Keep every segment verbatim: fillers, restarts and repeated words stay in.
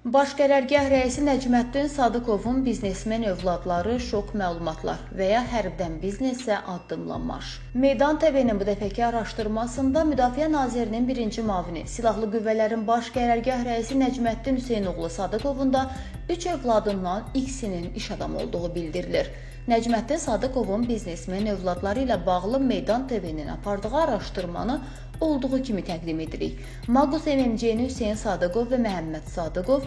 Baş qərargah rəisi Nəcməddin Sadıqovun biznesmen övladları şok məlumatlar və ya hərbdən biznesə addımlanmış. Meydan T V-nin bu dəfəki araşdırmasında Müdafiə Nazirinin birinci müavini, Silahlı Qüvvələrin Baş Qərargah rəisi Nəcməddin Hüseynoğlu Sadıqovun da üç övladından ikisinin iş adamı olduğu bildirilir. Nəcməddin Sadıqovun biznesmen övladları ilə bağlı Meydan T V-nin apardığı araşdırmanı olduğu kimi təqdim edirik. Magus M M C-ni Hüseyn Sadıqov və Məhəmməd Sadıqov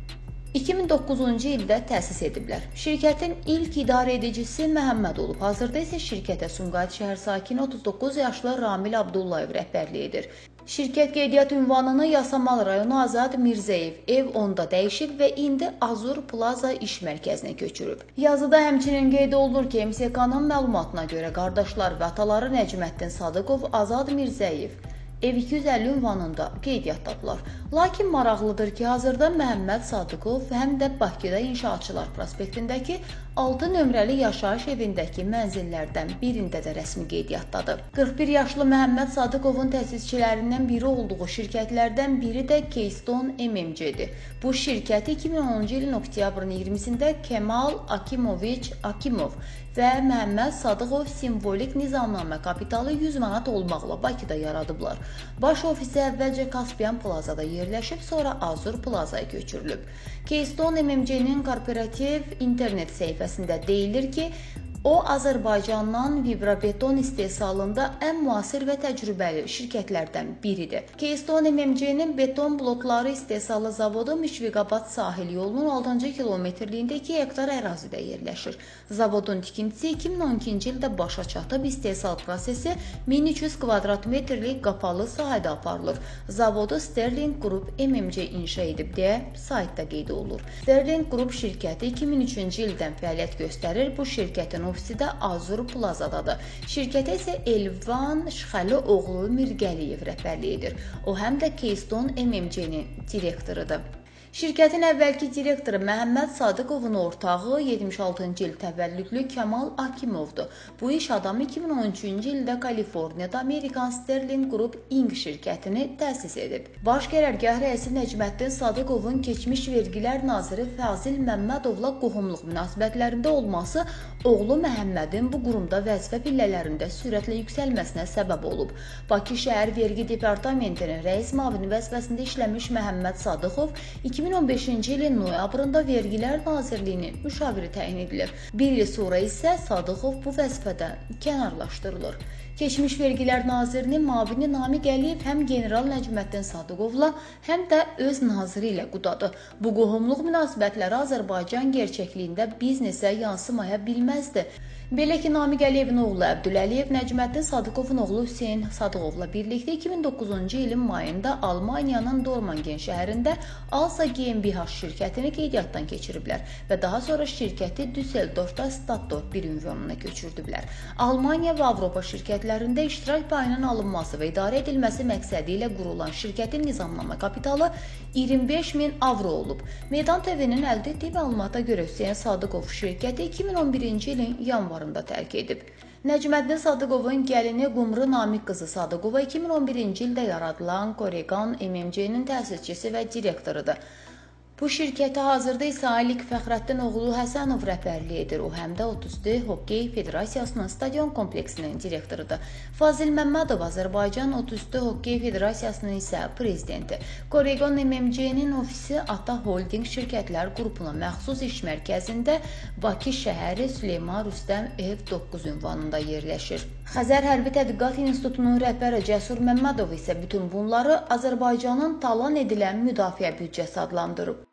iki min doqquzuncu ildə təsis ediblər. Şirkətin ilk idarə edicisi Məhəmməd olub. Hazırda isə şirkətə Sumqayıt şəhər sakini otuz doqquz yaşlı Ramil Abdullayev rəhbərlik edir. Şirkət qeydiyyat ünvanını Yasamal rayonu Azad Mirzəyev ev onda dəyişib və indi Azur Plaza iş mərkəzinə köçürüb. Yazıda həmçinin qeyd olunur ki, M S K-nın məlumatına görə qardaşlar və ataları Nəcməddin Sadıqov, Azad Mirzəyev ev iki yüz əlli ünvanında qeydiyyatdadılar. Lakin maraqlıdır ki, hazırda Məhəmməd Sadıqov həm də Bakıda İnşaatçılar prospektindəki altı nömrəli yaşayış evindəki mənzillərdən birində də rəsmi qeydiyyatdadır. qırx bir yaşlı Məhəmməd Sadıqovun təsisçilərindən biri olduğu şirkətlərdən biri də Keystone M M C-dir. Bu şirkəti iki min onuncu ilin oktyabrın iyirmisində Kemal Akimoviç Akimov və Məhəmməd Sadıqov simvolik nizamnamə kapitalı yüz manat olmaqla Bakıda yaradıblar. Baş ofisi əvvəlcə Kaspian Plazada yerləşib, sonra Azur Plazaya köçürülüb. Keystone M M C-nin korporativ internet səhifəsində deyilir ki, o, Azərbaycandan vibrabeton istehsalında ən müasir və təcrübəli şirkətlərdən biridir. Keystone M M C-nin beton blokları istehsalı zavodu Mişviqabad sahil yolunun altıncı kilometrliyində iki hektar ərazidə yerləşir. Zavodun tikintisi iki min on ikinci ildə başa çatıb, istehsal prosesi min üç yüz kvadrat metrlik qapalı sahədə aparılır. Zavodu Sterling Group M M C inşa edib deyə saytda qeyd olunur. Sterling Group şirkəti iki min üçüncü ildən fəaliyyət göstərir. Bu şirkətin ofisi də Azur Plazadadır. Şirkətə isə Elvan Şıxəli oğlu Mirgəliyev rəhbərlik edir. O həm də Keystone M M C-nin direktorudur. Şirkətin əvvəlki direktoru Məhəmməd Sadıqovun ortağı yetmiş altıncı il təvəllüdlü Kemal Akimovdur. Bu iş adamı iki min on üçüncü ildə Kaliforniyada Amerikan Sterling Group Incorporated şirkətini təsis edib. Baş qərargah rəisi Nəcməddin Sadıqovun keçmiş vergilər naziri Fazil Məmmədovla qohumluq münasibətlərində olması oğlu Məhəmmədin bu qurumda vəzifə pillələrində sürətlə yüksəlməsinə səbəb olub. Bakı şəhər vergi departamentinin rəis müavini vəzifəsində işləmiş Məhəmməd Sadıqov iki min on beşinci ilin noyabrında Vergilər Nazirliyinin müşaviri təyin edilir. Bir il sonra isə Sadıqov bu vəzifədən kənarlaşdırılır. Keçmiş Vergilər Nazirinin müavini Namiq Əliyev həm general Nəcməddin Sadıqovla, həm də öz naziri ilə qudadır. Bu qohumluq münasibətləri Azərbaycan gerçəkliyində biznesə yansımaya bilməzdi. Belə ki, Namiq Əliyevin oğlu Əbdüləliyev Nəcməddin Sadıqovun oğlu Hüseyn Sadıqovla birlikdə iki min doqquzuncu ilin mayında Almaniyanın Dormagen şəhərində Alsa G m B H şirkətini qeydiyyatdan keçiriblər və daha sonra şirkəti Düsseldorfda Stadtdorf bir ünvanına köçürdüblər. Almaniya və Avropa şirkətlərində iştirak payının alınması və idarə edilməsi məqsədi ilə qurulan şirkətin nizamnamə kapitalı iyirmi beş min avro olub. Meydan T V-nin əldə etdiyi məlumata görə Hüseyn Sadıqov şirkəti iki min on birinci ilin yanvarında tərk edib. Nəcməddin Sadıqovun gəlini Qumru Namiq qızı Sadıqova iki min on birinci ildə yaradılan Koregan M M C-nin təsisçisi və direktorudur. Bu şirkətə hazırda isə Alik Fəxrəddin oğlu Həsənov rəhbərlik edir. O həm də otuz D Hokey Federasiyasının stadion kompleksinin direktorudur. Fazil Məmmədov Azərbaycan otuz D Hokey Federasiyasının isə prezidenti. Koregan M M C-nin ofisi Ata Holding şirkətlər qrupuna məxsus iş mərkəzində Bakı şəhəri Süleyman Rüstəm ev doqquz ünvanında yerləşir. Xəzər Hərbi Tədqiqat İnstitutunun rəhbəri Cəsur Məmmədov isə bütün bunları Azərbaycanın talan edilən müdafiə büdcəsi adlandırıb.